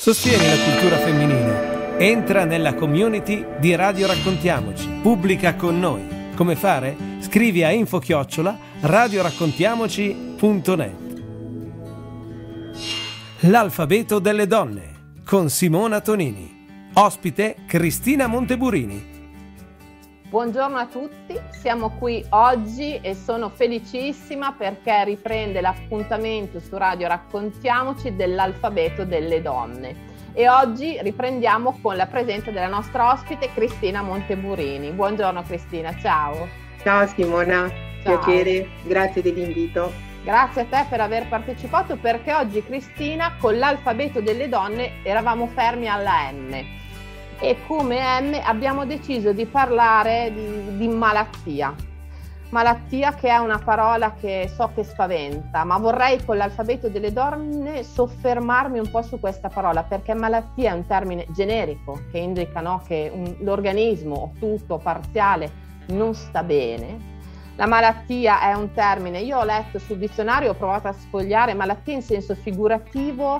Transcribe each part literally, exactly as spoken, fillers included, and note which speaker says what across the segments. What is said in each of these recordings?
Speaker 1: Sostieni la cultura femminile. Entra nella community di Radio Raccontiamoci. Pubblica con noi. Come fare? Scrivi a info chiocciola radioraccontiamoci punto net. L'alfabeto delle donne con Simona Tonini. Ospite Cristina Monteburini.
Speaker 2: Buongiorno a tutti, siamo qui oggi e sono felicissima perché riprende l'appuntamento su Radio Raccontiamoci dell'alfabeto delle donne e oggi riprendiamo con la presenza della nostra ospite Cristina Monteburini. Buongiorno Cristina, ciao.
Speaker 3: Ciao Simona, ciao. Piacere, grazie dell'invito.
Speaker 2: Grazie a te per aver partecipato perché oggi Cristina con l'alfabeto delle donne eravamo fermi alla M. E come M abbiamo deciso di parlare di, di malattia. Malattia che è una parola che so che spaventa, ma vorrei con l'alfabeto delle donne soffermarmi un po' su questa parola, perché malattia è un termine generico che indica, no, che un, l'organismo, tutto, parziale, non sta bene. La malattia è un termine, io ho letto sul dizionario, ho provato a sfogliare, malattia in senso figurativo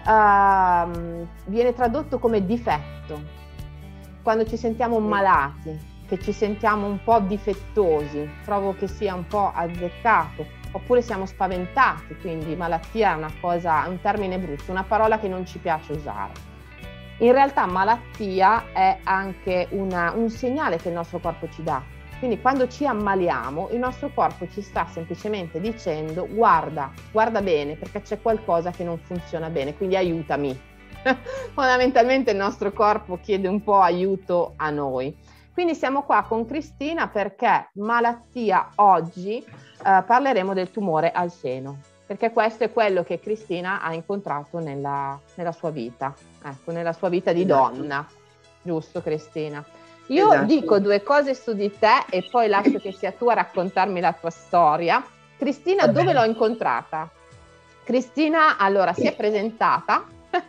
Speaker 2: uh, viene tradotto come difetto. Quando ci sentiamo malati, che ci sentiamo un po' difettosi, trovo che sia un po' azzeccato, oppure siamo spaventati, quindi malattia è una cosa, è un termine brutto, una parola che non ci piace usare. In realtà malattia è anche una, un segnale che il nostro corpo ci dà. Quindi quando ci ammaliamo, il nostro corpo ci sta semplicemente dicendo guarda, guarda bene perché c'è qualcosa che non funziona bene, quindi aiutami. Fondamentalmente il nostro corpo chiede un po' aiuto a noi. Quindi siamo qua con Cristina perché malattia oggi eh, parleremo del tumore al seno, perché questo è quello che Cristina ha incontrato nella, nella sua vita, ecco, nella sua vita di esatto. Donna, giusto Cristina? Io esatto. dico due cose su di te e poi lascio che sia tu a raccontarmi la tua storia. Cristina, dove l'ho incontrata? Cristina allora si è presentata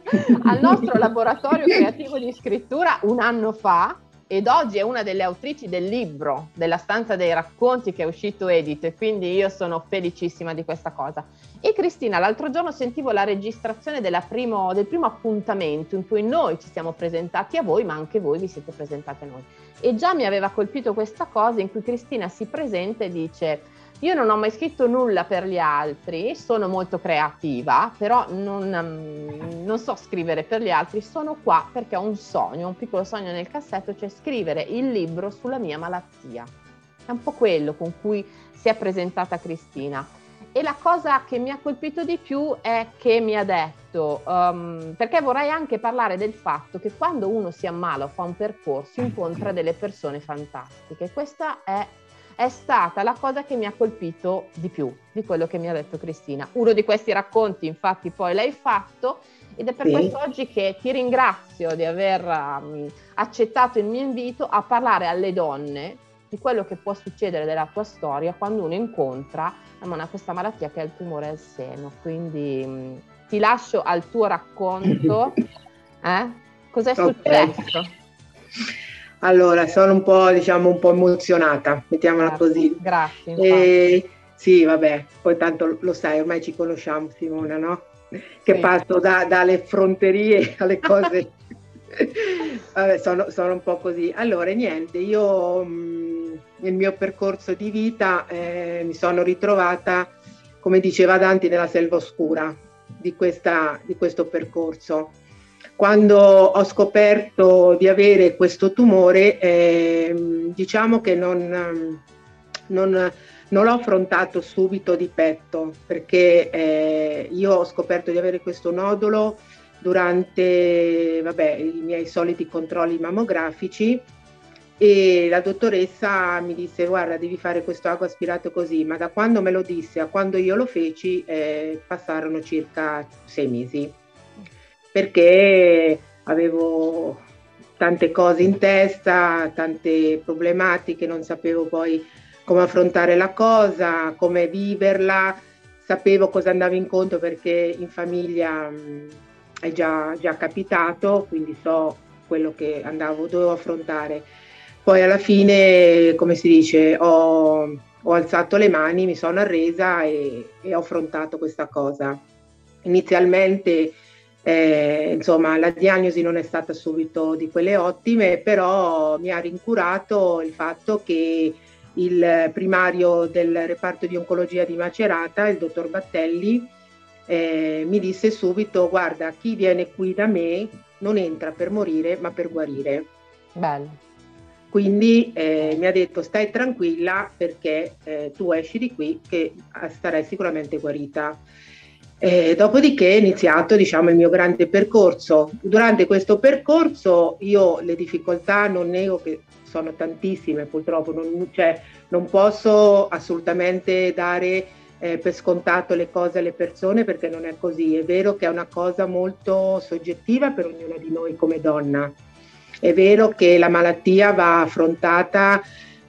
Speaker 2: al nostro laboratorio creativo di scrittura un anno fa ed oggi è una delle autrici del libro della stanza dei racconti che è uscito edito e quindi io sono felicissima di questa cosa. E Cristina, l'altro giorno sentivo la registrazione della primo, del primo appuntamento in cui noi ci siamo presentati a voi, ma anche voi vi siete presentati a noi. E già mi aveva colpito questa cosa in cui Cristina si presenta e dice: io non ho mai scritto nulla per gli altri, sono molto creativa, però non, um, non so scrivere per gli altri, sono qua perché ho un sogno, un piccolo sogno nel cassetto, cioè scrivere il libro sulla mia malattia. È un po' quello con cui si è presentata Cristina. E la cosa che mi ha colpito di più è che mi ha detto, um, perché vorrei anche parlare del fatto che quando uno si ammala o fa un percorso incontra delle persone fantastiche. Questa è È stata la cosa che mi ha colpito di più di quello che mi ha detto Cristina. Uno di questi racconti infatti poi l'hai fatto ed è per sì. questo oggi che ti ringrazio di aver um, accettato il mio invito a parlare alle donne di quello che può succedere della tua storia quando uno incontra una, questa malattia che è il tumore al seno. Quindi um, ti lascio al tuo racconto. Eh? Cos'è okay. successo?
Speaker 3: Allora, sono un po', diciamo, un po' emozionata, mettiamola
Speaker 2: grazie,
Speaker 3: così.
Speaker 2: Grazie.
Speaker 3: E, sì, vabbè, poi tanto lo sai, ormai ci conosciamo, Simona, no? Che sì. passo da, dalle fronterie alle cose. Vabbè, sono, sono un po' così. Allora, niente, io mh, nel mio percorso di vita eh, mi sono ritrovata, come diceva Dante, nella selva oscura di, questa, di questo percorso. Quando ho scoperto di avere questo tumore, eh, diciamo che non, non, non l'ho affrontato subito di petto, perché eh, io ho scoperto di avere questo nodulo durante vabbè, i miei soliti controlli mammografici e la dottoressa mi disse: guarda, devi fare questo ago aspirato così, ma da quando me lo disse a quando io lo feci eh, passarono circa sei mesi. Perché avevo tante cose in testa, tante problematiche, non sapevo poi come affrontare la cosa, come viverla, sapevo cosa andavo incontro perché in famiglia mh, è già, già capitato, quindi so quello che andavo, dovevo affrontare. Poi alla fine, come si dice, ho, ho alzato le mani, mi sono arresa e, e ho affrontato questa cosa. Inizialmente Eh, insomma, la diagnosi non è stata subito di quelle ottime, però mi ha rincurato il fatto che il primario del reparto di oncologia di Macerata, il dottor Battelli, eh, mi disse subito: guarda, chi viene qui da me non entra per morire ma per guarire.
Speaker 2: Bello.
Speaker 3: Quindi eh, mi ha detto: stai tranquilla, perché eh, tu esci di qui che sarai sicuramente guarita. Eh, dopodiché è iniziato, diciamo, il mio grande percorso. Durante questo percorso io le difficoltà non nego che sono tantissime, purtroppo non, cioè, non posso assolutamente dare eh, per scontato le cose alle persone, perché non è così. È vero che è una cosa molto soggettiva per ognuna di noi come donna. È vero che la malattia va affrontata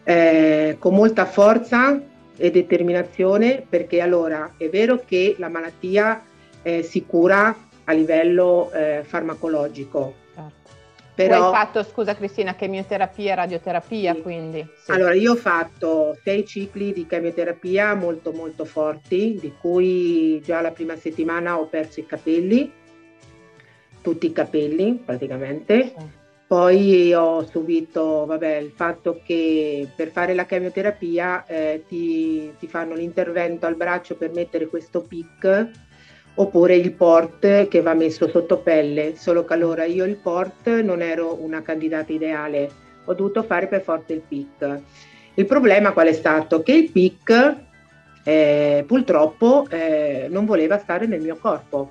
Speaker 3: eh, con molta forza e determinazione, perché allora è vero che la malattia eh, si cura a livello eh, farmacologico.
Speaker 2: Certo.
Speaker 3: Però,
Speaker 2: tu hai fatto, scusa Cristina, chemioterapia e radioterapia,
Speaker 3: sì.
Speaker 2: quindi? Sì.
Speaker 3: Allora, io ho fatto sei cicli di chemioterapia molto molto forti, di cui già la prima settimana ho perso i capelli, tutti i capelli praticamente. Sì. Poi ho subito, vabbè, il fatto che per fare la chemioterapia eh, ti, ti fanno l'intervento al braccio per mettere questo P I C, oppure il port che va messo sotto pelle, solo che allora io il port non ero una candidata ideale, ho dovuto fare per forza il P I C. Il problema qual è stato? Che il P I C eh, purtroppo eh, non voleva stare nel mio corpo,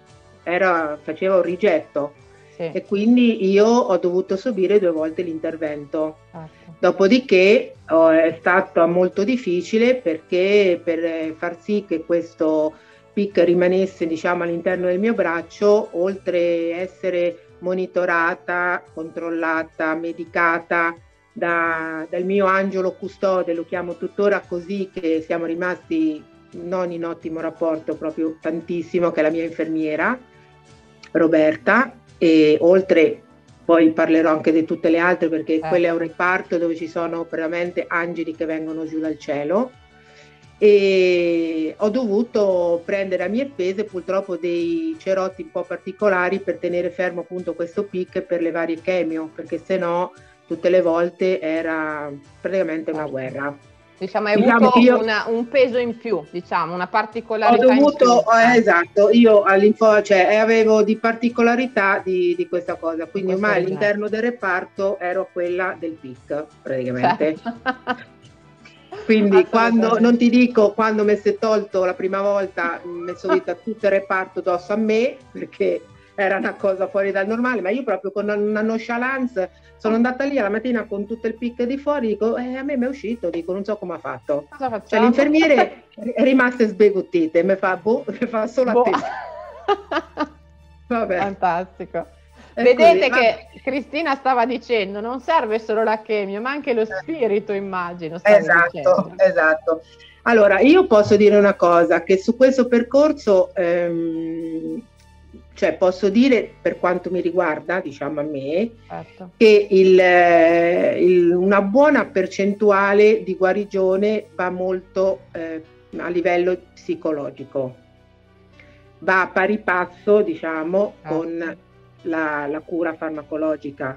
Speaker 3: Era, faceva un rigetto. Sì. E quindi io ho dovuto subire due volte l'intervento. Certo. Dopodiché oh, è stato molto difficile, perché per far sì che questo P I C rimanesse, diciamo, all'interno del mio braccio, oltre a essere monitorata, controllata, medicata da, dal mio angelo custode, lo chiamo tuttora così, che siamo rimasti non in ottimo rapporto, proprio tantissimo, che è la mia infermiera Roberta. E oltre, poi parlerò anche di tutte le altre, perché eh. quello è un reparto dove ci sono veramente angeli che vengono giù dal cielo, e ho dovuto prendere a mie spese purtroppo dei cerotti un po' particolari per tenere fermo appunto questo P I C per le varie chemio, perché sennò tutte le volte era praticamente una guerra.
Speaker 2: Diciamo, hai diciamo avuto io, una, un peso in più, diciamo, una particolarità.
Speaker 3: Ho dovuto, eh, esatto, io all'info, cioè avevo di particolarità di, di questa cosa, quindi ormai all'interno del reparto ero quella del P I C, praticamente. Certo. Quindi quando, non ti dico, quando mi si è tolto la prima volta, mi è salita tutto il reparto addosso a me, perché era una cosa fuori dal normale, ma io proprio con una nonchalance sono andata lì alla mattina con tutto il P I C di fuori, dico, eh, a me mi è uscito, dico, non so come ha fatto. Cioè, l'infermiere è rimasta sbegottita e mi fa, boh, mi fa solo boh. a te.
Speaker 2: Vabbè. Fantastico. È Vedete così, che ma... Cristina stava dicendo, non serve solo la chemio, ma anche lo spirito, immagino.
Speaker 3: Esatto,
Speaker 2: dicendo.
Speaker 3: esatto. Allora, io posso dire una cosa, che su questo percorso, ehm, cioè posso dire, per quanto mi riguarda, diciamo a me, certo. che il, il, una buona percentuale di guarigione va molto eh, a livello psicologico, va a pari passo, diciamo, certo. con la, la cura farmacologica.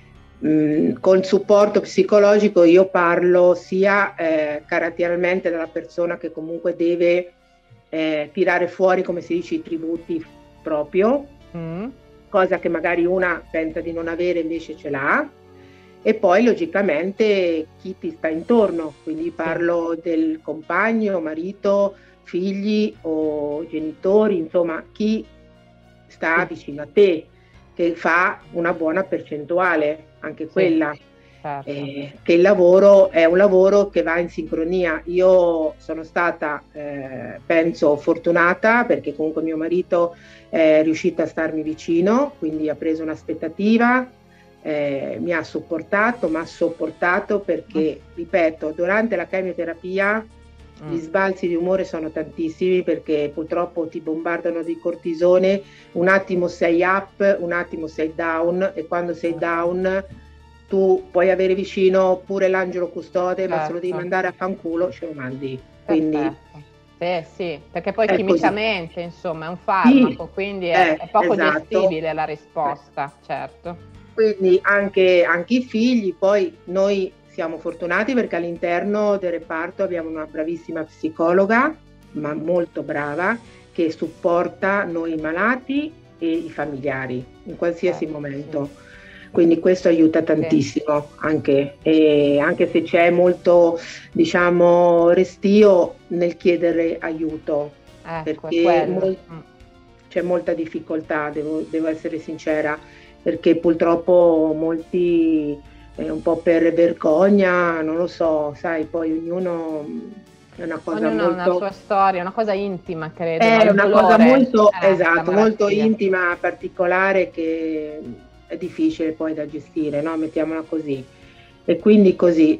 Speaker 3: Mm, con supporto psicologico io parlo sia eh, caratterialmente dalla persona che comunque deve eh, tirare fuori, come si dice, i tributi proprio, mm. cosa che magari una pensa di non avere, invece ce l'ha, e poi logicamente chi ti sta intorno, quindi parlo del compagno, marito, figli o genitori, insomma chi sta vicino a te, che fa una buona percentuale, anche quella. Sì. Certo. Eh, che il lavoro è un lavoro che va in sincronia. Io sono stata, eh, penso, fortunata, perché comunque mio marito è riuscito a starmi vicino, quindi ha preso un'aspettativa, eh, mi ha supportato, mi ha sopportato, perché, mm. ripeto, durante la chemioterapia mm. gli sbalzi di umore sono tantissimi, perché purtroppo ti bombardano di cortisone, un attimo sei up, un attimo sei down, e quando sei down tu puoi avere vicino pure l'angelo custode, certo. ma se lo devi mandare a fanculo ce lo mandi. Quindi
Speaker 2: Perfetto. Sì, sì, perché poi
Speaker 3: È
Speaker 2: chimicamente, insomma, è un farmaco,
Speaker 3: sì,
Speaker 2: quindi è,
Speaker 3: eh,
Speaker 2: è poco
Speaker 3: esatto.
Speaker 2: gestibile la risposta, certo.
Speaker 3: Quindi anche, anche i figli, poi noi siamo fortunati perché all'interno del reparto abbiamo una bravissima psicologa, ma molto brava, che supporta noi malati e i familiari in qualsiasi
Speaker 2: Certo,
Speaker 3: momento.
Speaker 2: sì.
Speaker 3: Quindi questo aiuta tantissimo, anche, e anche se c'è molto, diciamo, restio nel chiedere aiuto,
Speaker 2: Ecco, è
Speaker 3: perché
Speaker 2: quello.
Speaker 3: mol-
Speaker 2: Mm.
Speaker 3: c'è molta difficoltà, devo, devo essere sincera, perché purtroppo molti, eh, un po' per vergogna, non lo so, sai, poi ognuno è una cosa
Speaker 2: Ognuno ha una
Speaker 3: molto...
Speaker 2: sua storia, una cosa intima, credo, no?
Speaker 3: È
Speaker 2: Il
Speaker 3: una cosa
Speaker 2: dolore,
Speaker 3: molto,
Speaker 2: eh, la
Speaker 3: esatto, molto
Speaker 2: malattia.
Speaker 3: intima, particolare, che è difficile poi da gestire, no? Mettiamola così. E quindi così.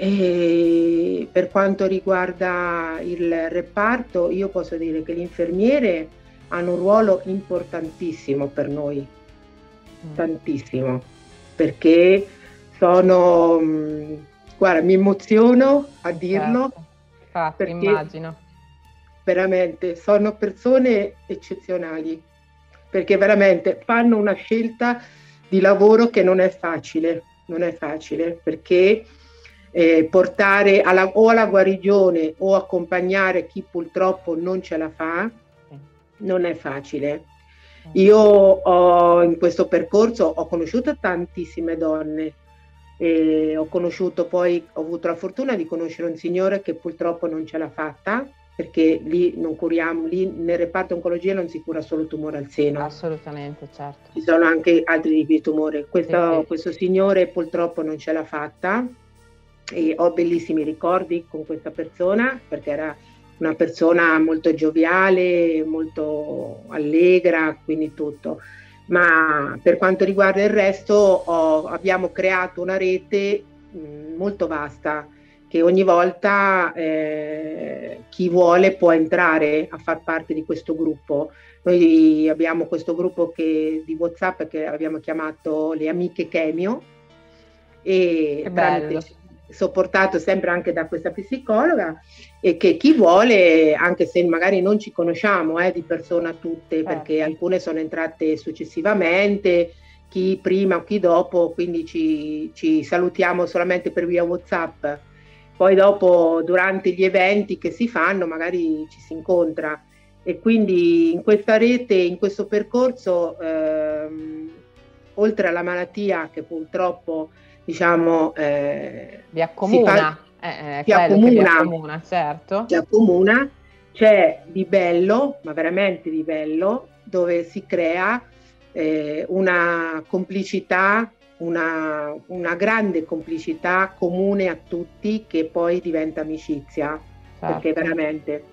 Speaker 3: E per quanto riguarda il reparto, io posso dire che le infermiere hanno un ruolo importantissimo per noi,
Speaker 2: Mm.
Speaker 3: tantissimo, perché sono, mh, guarda, mi emoziono a dirlo,
Speaker 2: Certo. Infatti,
Speaker 3: perché
Speaker 2: immagino.
Speaker 3: veramente sono persone eccezionali, perché veramente fanno una scelta di lavoro che non è facile, non è facile, perché eh, portare alla, o alla guarigione o accompagnare chi purtroppo non ce la fa,
Speaker 2: Sì.
Speaker 3: non è facile.
Speaker 2: Sì.
Speaker 3: Io ho, in questo percorso ho conosciuto tantissime donne, e ho conosciuto poi, ho avuto la fortuna di conoscere un signore che purtroppo non ce l'ha fatta, perché lì non curiamo, lì nel reparto oncologia non si cura solo tumore al seno.
Speaker 2: Assolutamente, certo.
Speaker 3: Ci sono anche altri tipi di tumore. Questo,
Speaker 2: Sì, sì.
Speaker 3: questo signore purtroppo non ce l'ha fatta e ho bellissimi ricordi con questa persona, perché era una persona molto gioviale, molto allegra, quindi tutto. Ma per quanto riguarda il resto ho, abbiamo creato una rete mh, molto vasta, che ogni volta eh, chi vuole può entrare a far parte di questo gruppo. Noi abbiamo questo gruppo che, di WhatsApp che abbiamo chiamato le amiche Chemio, e tramite, sopportato sempre anche da questa psicologa, e che chi vuole, anche se magari non ci conosciamo eh, di persona tutte, certo, perché alcune sono entrate successivamente, chi prima o chi dopo, quindi ci, ci salutiamo solamente per via WhatsApp. Poi dopo, durante gli eventi che si fanno, magari ci si incontra. E quindi in questa rete, in questo percorso, ehm, oltre alla malattia che purtroppo, diciamo, eh,
Speaker 2: vi accomuna,
Speaker 3: si fa,
Speaker 2: eh,
Speaker 3: si accomuna,
Speaker 2: che vi accomuna, certo.
Speaker 3: Si accomuna, c'è di bello, ma veramente di bello, dove si crea eh, una complicità, una, una grande complicità comune a tutti, che poi diventa amicizia, certo, perché veramente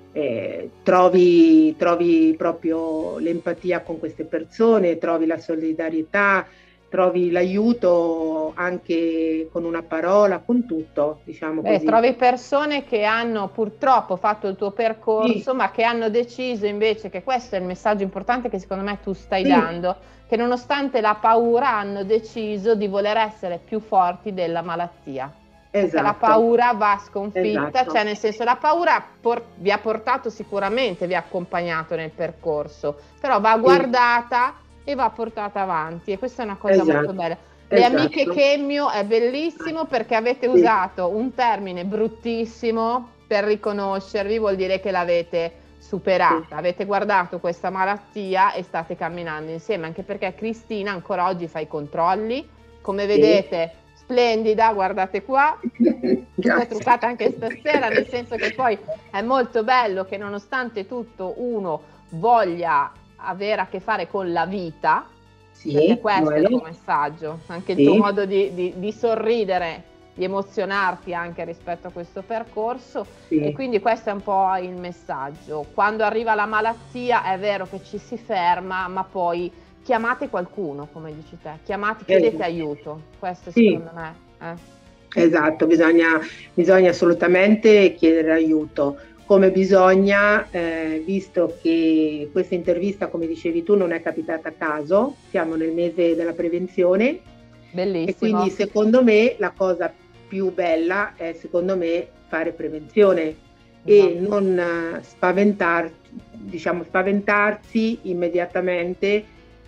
Speaker 3: eh, trovi, trovi proprio l'empatia con queste persone, trovi la solidarietà, trovi l'aiuto anche con una parola, con tutto, diciamo. Beh, così.
Speaker 2: Trovi persone che hanno purtroppo fatto il tuo percorso, sì, ma che hanno deciso invece, che questo è il messaggio importante che secondo me tu stai sì. dando, che nonostante la paura hanno deciso di voler essere più forti della malattia. Esatto. Perché la paura va sconfitta, esatto. Cioè nel senso la paura por- vi ha portato sicuramente, vi ha accompagnato nel percorso, però va guardata sì. e va portata avanti, e questa è una cosa esatto. molto bella. Le esatto. amiche Chemio è bellissimo perché avete sì. usato un termine bruttissimo per riconoscervi, vuol dire che l'avete superata, sì. avete guardato questa malattia e state camminando insieme, anche perché Cristina ancora oggi fa i controlli, come vedete sì. splendida, guardate qua, sono truccata anche stasera, nel senso che poi è molto bello che nonostante tutto uno voglia avere a che fare con la vita, sì, perché questo bueno. è il tuo messaggio, anche il sì. tuo modo di, di, di sorridere, di emozionarti anche rispetto a questo percorso sì. e quindi questo è un po' il messaggio. Quando arriva la malattia è vero che ci si ferma, ma poi chiamate qualcuno, come dici te, chiamate, chiedete esatto. aiuto, questo sì. secondo me. Eh.
Speaker 3: Esatto, bisogna, bisogna assolutamente chiedere aiuto. Come bisogna, eh, visto che questa intervista, come dicevi tu, non è capitata a caso, siamo nel mese della prevenzione.
Speaker 2: Bellissimo.
Speaker 3: E quindi secondo me la cosa più bella è, secondo me, fare prevenzione, e non eh, spaventar, diciamo, spaventarsi immediatamente,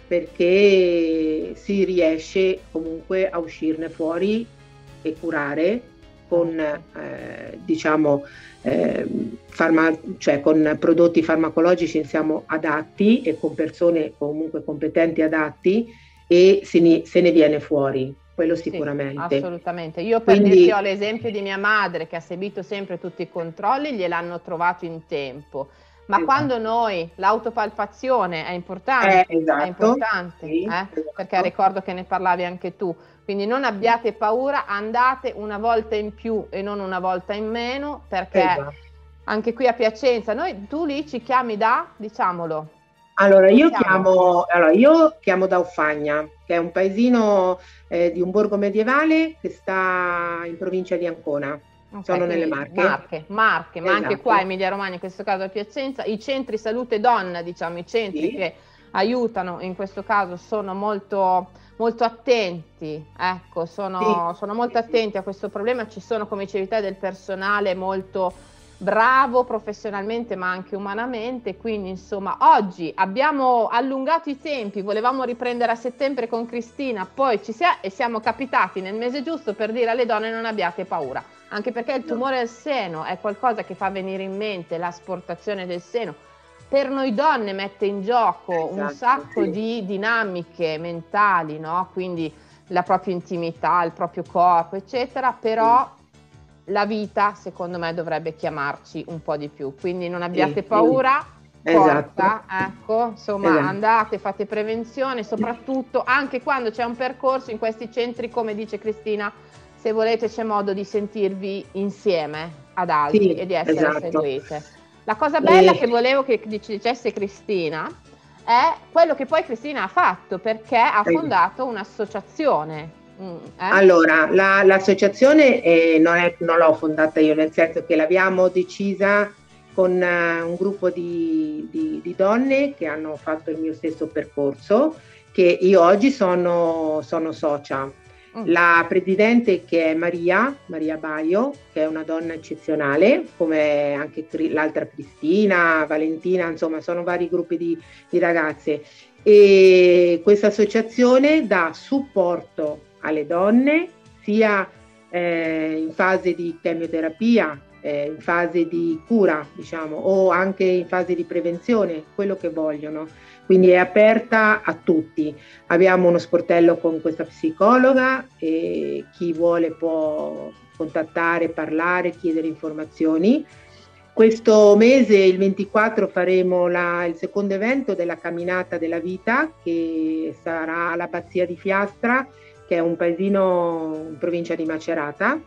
Speaker 3: perché si riesce comunque a uscirne fuori e curare con eh, diciamo eh, farma, cioè con prodotti farmacologici siamo adatti e con persone comunque competenti adatti, e se ne, se ne viene fuori, quello sicuramente.
Speaker 2: Sì, assolutamente. Io per
Speaker 3: Quindi,
Speaker 2: dirti ho l'esempio di mia madre che ha seguito sempre tutti i controlli, gliel'hanno trovato in tempo. Ma
Speaker 3: esatto.
Speaker 2: quando noi, l'autopalpazione è importante,
Speaker 3: eh, esatto,
Speaker 2: è importante
Speaker 3: sì,
Speaker 2: eh?
Speaker 3: esatto.
Speaker 2: Perché ricordo che ne parlavi anche tu, quindi non abbiate paura, andate una volta in più e non una volta in meno, perché
Speaker 3: esatto.
Speaker 2: anche qui a Piacenza, noi, tu lì ci chiami da, diciamolo.
Speaker 3: Allora io chiamo, allora io chiamo da Offagna, che è un paesino eh, di un borgo medievale che sta in provincia di Ancona. Okay, sono nelle Marche.
Speaker 2: Marche, Marche, ma
Speaker 3: esatto.
Speaker 2: Anche qua Emilia Romagna, in questo caso a Piacenza, i centri salute donna, diciamo, i centri sì. che aiutano in questo caso sono molto, molto attenti, ecco, sono, sì. sono molto sì, attenti sì. a questo problema, ci sono, come dicevi te, del personale molto bravo professionalmente ma anche umanamente, quindi insomma oggi abbiamo allungato i tempi, volevamo riprendere a settembre con Cristina, poi ci sia, e siamo capitati nel mese giusto per dire alle donne non abbiate paura, anche perché il tumore al seno è qualcosa che fa venire in mente l'asportazione del seno, per noi donne mette in gioco esatto, un sacco sì. di dinamiche mentali, no? Quindi la propria intimità, il proprio corpo eccetera, però sì. la vita secondo me dovrebbe chiamarci un po' di più, quindi non abbiate sì, paura, sì. forza, esatto. ecco, insomma esatto. andate, fate prevenzione, soprattutto anche quando c'è un percorso in questi centri, come dice Cristina, se volete c'è modo di sentirvi insieme ad altri sì, e di essere esatto. seguite. La cosa bella e... che volevo che ci dicesse Cristina è quello che poi Cristina ha fatto, perché ha fondato un'associazione. Mm, eh?
Speaker 3: Allora, la, l'associazione eh, non, è, non l'ho fondata io, nel senso che l'abbiamo decisa con uh, un gruppo di, di, di donne che hanno fatto il mio stesso percorso, che io oggi sono, sono socia. Mm. La presidente, che è Maria, Maria Baio, che è una donna eccezionale, come anche l'altra Cristina, Valentina, insomma sono vari gruppi di, di ragazze, e questa associazione dà supporto alle donne sia eh, in fase di chemioterapia, eh, in fase di cura, diciamo, o anche in fase di prevenzione, quello che vogliono. Quindi è aperta a tutti. Abbiamo uno sportello con questa psicologa e chi vuole può contattare, parlare, chiedere informazioni. Questo mese, il ventiquattro, faremo la, il secondo evento della Camminata della Vita, che sarà all'Abbazia di Fiastra, che è un paesino in provincia di Macerata,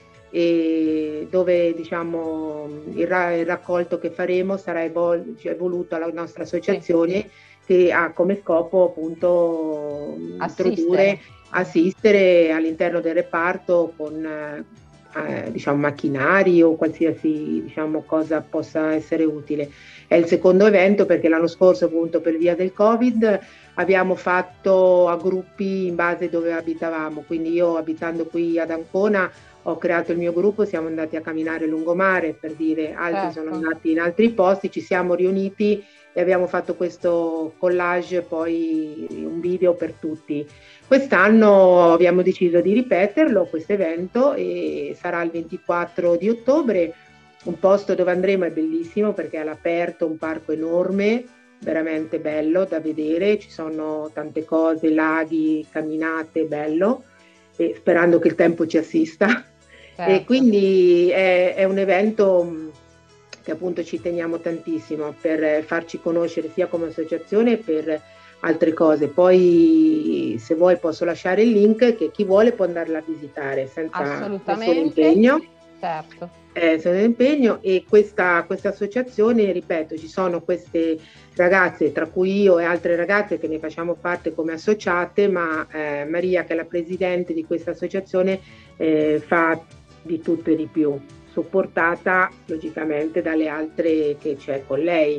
Speaker 3: e dove diciamo il, ra- il raccolto che faremo sarà evol- cioè, voluto alla nostra associazione, sì, che ha come scopo appunto assistere. introdurre, assistere all'interno del reparto con eh, diciamo macchinari o qualsiasi diciamo cosa possa essere utile. È il secondo evento perché l'anno scorso, appunto per via del Covid, abbiamo fatto a gruppi in base dove abitavamo, quindi io abitando qui ad Ancona ho creato il mio gruppo, siamo andati a camminare lungomare, per dire, altri ecco. sono andati in altri posti, ci siamo riuniti e abbiamo fatto questo collage, poi un video per tutti. Quest'anno abbiamo deciso di ripeterlo, questo evento, e sarà il ventiquattro di ottobre, un posto dove andremo è bellissimo perché è all'aperto, un parco enorme, veramente bello da vedere, ci sono tante cose, laghi, camminate, bello, e sperando che il tempo ci assista. Certo. E quindi è, è un evento che appunto ci teniamo tantissimo per farci conoscere sia come associazione che per altre cose. Poi se vuoi posso lasciare il link, che chi vuole può andarla a visitare senza nessun impegno.
Speaker 2: Certo.
Speaker 3: Eh, senza impegno. E questa, questa associazione, ripeto, ci sono queste ragazze, tra cui io e altre ragazze che ne facciamo parte come associate, ma eh, Maria, che è la presidente di questa associazione, eh, fa di tutto e di più, supportata logicamente dalle altre che c'è con lei.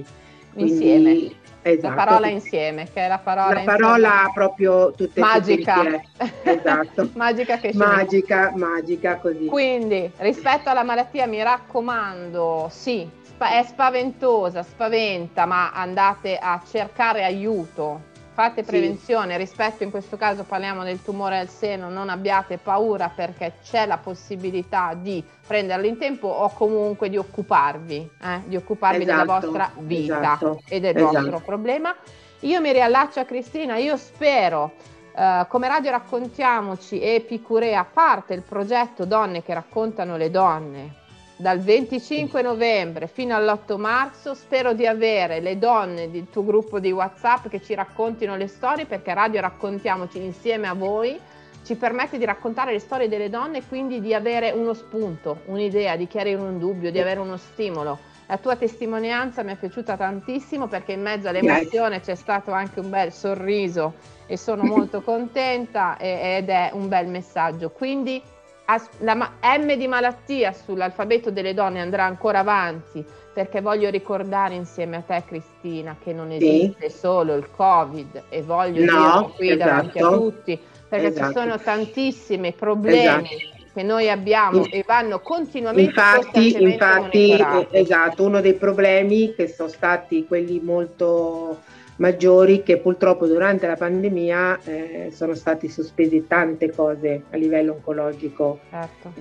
Speaker 3: Quindi,
Speaker 2: insieme.
Speaker 3: esatto.
Speaker 2: La parola insieme, che è la parola,
Speaker 3: la parola proprio tutte
Speaker 2: magica.
Speaker 3: Tutte esatto.
Speaker 2: magica che
Speaker 3: magica, magica così.
Speaker 2: Quindi, rispetto alla malattia, mi raccomando, sì, è spaventosa, spaventa, ma andate a cercare aiuto. Fate prevenzione, sì. Rispetto, in questo caso parliamo del tumore al seno, non abbiate paura perché c'è la possibilità di prenderlo in tempo o comunque di occuparvi, eh, di occuparvi
Speaker 3: esatto,
Speaker 2: della vostra vita
Speaker 3: esatto,
Speaker 2: e del
Speaker 3: esatto.
Speaker 2: vostro problema. Io mi riallaccio a Cristina, io spero, eh, come Radio Raccontiamoci e Epicurea, a parte il progetto Donne che raccontano le donne, dal venticinque novembre fino all'otto marzo, spero di avere le donne del tuo gruppo di WhatsApp che ci raccontino le storie, perché Radio Raccontiamoci insieme a voi ci permette di raccontare le storie delle donne e quindi di avere uno spunto, un'idea, di chiarire un dubbio, di avere uno stimolo. La tua testimonianza mi è piaciuta tantissimo perché in mezzo all'emozione c'è stato anche un bel sorriso e sono molto contenta ed è un bel messaggio. Quindi la M di malattia sull'alfabeto delle donne andrà ancora avanti, perché voglio ricordare insieme a te, Cristina, che non esiste sì. solo il Covid, e voglio no, dirlo qui esatto. davanti a tutti, perché esatto. ci sono tantissimi problemi esatto. che noi abbiamo e vanno continuamente
Speaker 3: infatti, infatti esatto, uno dei problemi che sono stati quelli molto maggiori, che purtroppo durante la pandemia eh, sono stati sospesi tante cose a livello oncologico.
Speaker 2: Certo.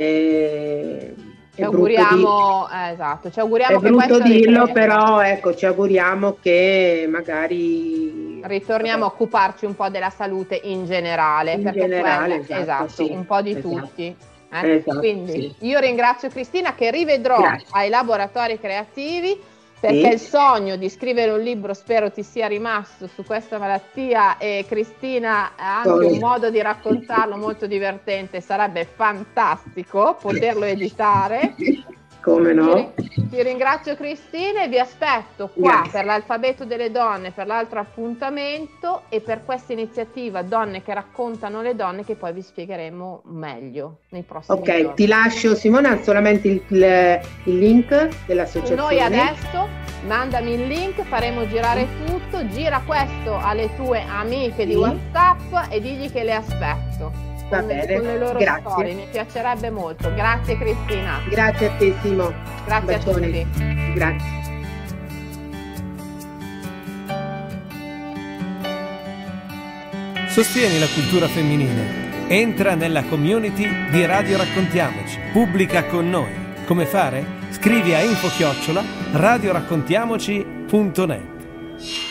Speaker 3: E,
Speaker 2: ci auguriamo, di, eh, esatto, ci auguriamo
Speaker 3: è
Speaker 2: che
Speaker 3: brutto
Speaker 2: questo
Speaker 3: dirlo,
Speaker 2: ritorni.
Speaker 3: Però ecco, ci auguriamo che magari
Speaker 2: ritorniamo vabbè. a occuparci un po' della salute in generale,
Speaker 3: in
Speaker 2: perché
Speaker 3: generale,
Speaker 2: quella,
Speaker 3: esatto,
Speaker 2: esatto
Speaker 3: sì,
Speaker 2: un po' di
Speaker 3: esatto.
Speaker 2: tutti. Eh?
Speaker 3: Esatto,
Speaker 2: Quindi
Speaker 3: sì.
Speaker 2: io ringrazio Cristina, che rivedrò Grazie. ai laboratori creativi, perché sì. il sogno di scrivere un libro spero ti sia rimasto su questa malattia, e Cristina ha anche oh. un modo di raccontarlo molto divertente, sarebbe fantastico poterlo editare.
Speaker 3: Come no?
Speaker 2: Ti, ti ringrazio Cristina e vi aspetto qua Grazie. per l'alfabeto delle donne, per l'altro appuntamento e per questa iniziativa Donne che raccontano le donne, che poi vi spiegheremo meglio nei prossimi
Speaker 3: Ok,
Speaker 2: giorni.
Speaker 3: Ti lascio, Simona, solamente il, il, il link dell'associazione.
Speaker 2: Noi adesso mandami il link, faremo girare tutto, gira questo alle tue amiche di sì. WhatsApp e digli che le aspetto.
Speaker 3: Va
Speaker 2: con,
Speaker 3: bene,
Speaker 2: con le loro
Speaker 3: grazie.
Speaker 2: storie, mi piacerebbe molto. Grazie Cristina.
Speaker 3: Grazie a te, Simo.
Speaker 2: Grazie a tutti.
Speaker 3: Grazie.
Speaker 1: Sostieni la cultura femminile. Entra nella community di Radio Raccontiamoci. Pubblica con noi. Come fare? Scrivi a info chiocciola radioraccontiamoci punto net.